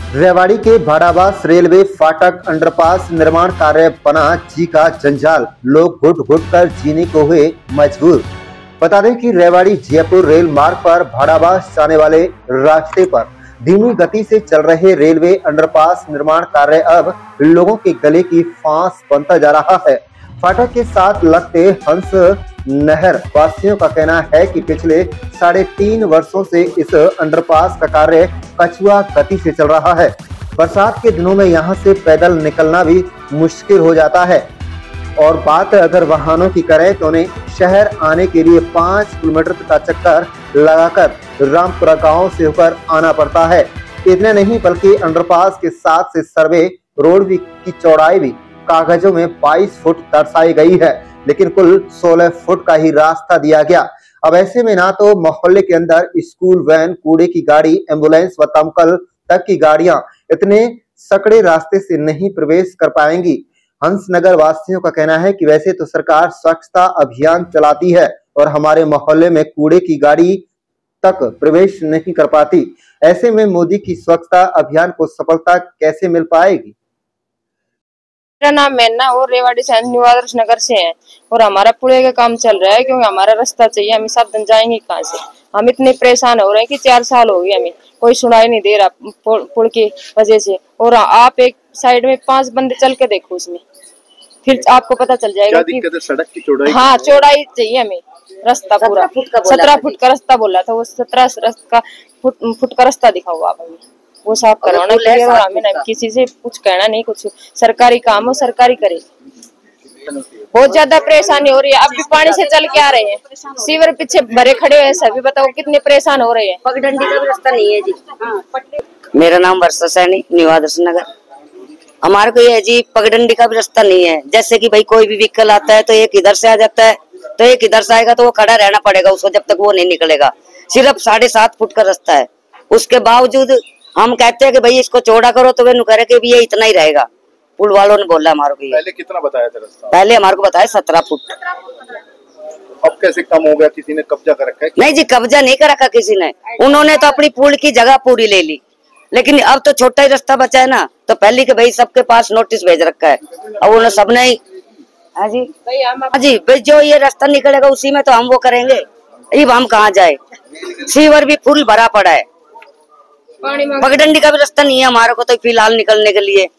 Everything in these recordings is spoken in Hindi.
रेवाड़ी के भाड़ाबास रेलवे फाटक अंडरपास निर्माण कार्य बना जी का जंजाल, लोग घुट घुट कर जीने को हुए मजबूर। बता दें कि रेवाड़ी जयपुर रेल मार्ग पर भाड़ाबास जाने वाले रास्ते पर धीमी गति से चल रहे रेलवे अंडरपास निर्माण कार्य अब लोगों के गले की फांस बनता जा रहा है। फाटक के साथ लगते हंस नहर वासियों का कहना है कि पिछले 3.5 वर्षों से इस अंडरपास का कार्य कछुआ गति से चल रहा है। बरसात के दिनों में यहां से पैदल निकलना भी मुश्किल हो जाता है और बात अगर वाहनों की करें तो उन्हें शहर आने के लिए 5 किलोमीटर का चक्कर लगाकर रामपुरा गांव से होकर आना पड़ता है। इतना नहीं बल्कि अंडरपास के साथ से सर्वे रोड की चौड़ाई भी कागजों में 22 फुट दर्शाई गई है, लेकिन कुल 16 फुट का ही रास्ता दिया गया। अब ऐसे में ना तो मोहल्ले के अंदर स्कूल वैन, कूड़े की गाड़ी, एम्बुलेंस व दमकल तक की गाड़ियां इतने सकड़े रास्ते से नहीं प्रवेश कर पाएंगी। हंसनगर वासियों का कहना है कि वैसे तो सरकार स्वच्छता अभियान चलाती है और हमारे मोहल्ले में कूड़े की गाड़ी तक प्रवेश नहीं कर पाती। ऐसे में मोदी की स्वच्छता अभियान को सफलता कैसे मिल पाएगी? मेरा नाम मैना और रेवाड़ी से न्यू आदर्श नगर से है और हमारा पुल का काम चल रहा है क्योंकि हमारा रास्ता चाहिए। हम सब दिन जाएंगे कहाँ से? हम इतने परेशान हो रहे हैं कि 4 साल हो गए, हमें कोई सुनाई नहीं दे रहा पुल की वजह से। और आप एक साइड में 5 बंदे चल के देखो, उसमें फिर आपको पता चल जाएगा कि सड़क की चौड़ाई। हाँ, चौड़ाई चाहिए हमें। रास्ता पूरा 17 फुट का रास्ता बोला था, वो 17 फुट का रास्ता दिखाओ आप हमें, वो साफ करवाना चाहिए। और हमें किसी से कुछ कहना नहीं, कुछ सरकारी काम हो सरकारी करे। बहुत ज्यादा परेशानी हो रही है। अब भी पानी से चल के आ रहे हैं, सीवर पीछे भरे खड़े हैं सभी, बताओ कितने परेशान हो रहे हैं। पगडंडी का भी रास्ता नहीं है जी। मेरा नाम वर्षा सैनी, न्यू आदर्श नगर। हमारे को ये है जी, पगडंडी का भी रास्ता नहीं है। जैसे कि भाई कोई भी व्हीकल आता है तो एक इधर से आ जाता है, तो एक इधर से आएगा तो वो खड़ा रहना पड़ेगा उसको जब तक वो नहीं निकलेगा। सिर्फ 7.5 फुट का रास्ता है। उसके बावजूद हम कहते हैं कि भाई इसको चौड़ा करो, तो वे कह कि भी ये इतना ही रहेगा। पुल वालों ने बोला हमारे को। पहले कितना बताया था रास्ता? पहले हमारे को बताया 17 फुट। अब कैसे कम हो गया? किसी ने कब्जा कर रखा है? नहीं जी, कब्जा नहीं कर रखा किसी ने। उन्होंने तो अपनी पुल की जगह पूरी ले ली, लेकिन अब तो छोटा ही रास्ता बचा है ना। तो पहले के भाई सबके पास नोटिस भेज रखा है और उन्होंने सबने ही हाँ जी भाई जो ये रास्ता निकलेगा उसी में तो हम वो करेंगे। अब हम कहाँ जाए? सीवर भी फुल भरा पड़ा है। पगडंडी का भी रास्ता नहीं है हमारे को तो फिलहाल निकलने के लिए।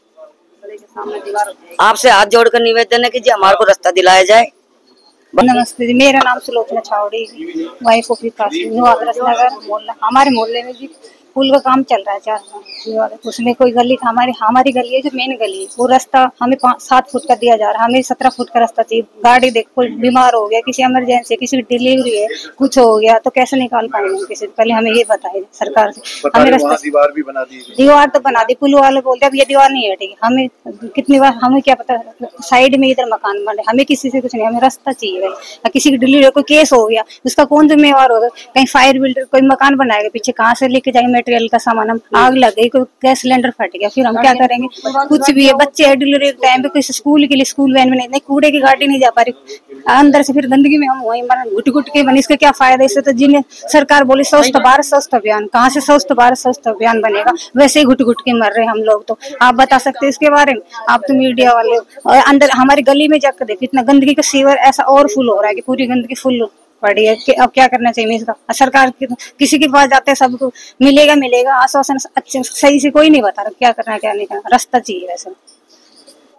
आपसे हाथ जोड़कर निवेदन है कि जी हमारे को रास्ता दिलाया जाए। नमस्ते जी, मेरा नाम Sulochana Chhawri, wife of new Adarsh Nagar मोहल्ला। हमारे मोहल्ले में जी पुल का काम चल रहा है 4 साल। उसमें कोई गली हमारी गली है जो मेन गली है, वो रास्ता हमें 7 फुट का दिया जा रहा है। हमें 17 फुट का रास्ता चाहिए। गाड़ी देख, कोई बीमार हो गया, किसी इमरजेंसी, किसी की डिलीवरी है, कुछ हो गया तो कैसे निकाल पाएंगे किसी? पहले हमें ये बताइए सरकार से। हमें रास्ता दीवार भी बना दी, दीवार तो बना दी। पुल वाले बोलते अब ये दीवार नहीं हटेगी। हमें कितनी बार, हमें क्या पता साइड में इधर मकान बने, हमें किसी से कुछ नहीं, हमें रास्ता चाहिए भाई। किसी की डिलीवरी, कोई केस हो गया, उसका कौन जिम्मेवार होगा? कहीं फायर बिल्डर कोई मकान बनाएगा, पीछे कहाँ से लेके जाएंगे मटेरियल का सामान? हम आग लग गई, कोई गैस सिलेंडर फट गया, फिर हम क्या करेंगे? कुछ भी है, बच्चे है डिलीवरी टाइम पे, किसी स्कूल के लिए स्कूल वैन में नहीं, कूड़े की गाड़ी नहीं जा पा रही अंदर से, फिर गंदगी में हम वहीं घुट घुट के बने। इसका क्या फायदा? इससे तो जिन्हें सरकार बोली स्वच्छ भारत स्वच्छ अभियान, कहाँ से स्वच्छ भारत स्वच्छ अभियान बनेगा? वैसे ही घुट घुट के मर रहे हम लोग। तो आप बता सकते हैं इसके बारे में? आप तो मीडिया वाले हो। और अंदर हमारी गली में जाकर देखो, इतना गंदगी का सीवर ऐसा और फुल हो रहा है कि पूरी गंदगी फुल पड़ी है कि अब क्या करना चाहिए इसका? सरकार किसी के पास जाते हैं सबको मिलेगा आश्वासन, अच्छा सही से कोई नहीं बता रहा क्या करना है क्या नहीं करना। रास्ता चाहिए वैसे।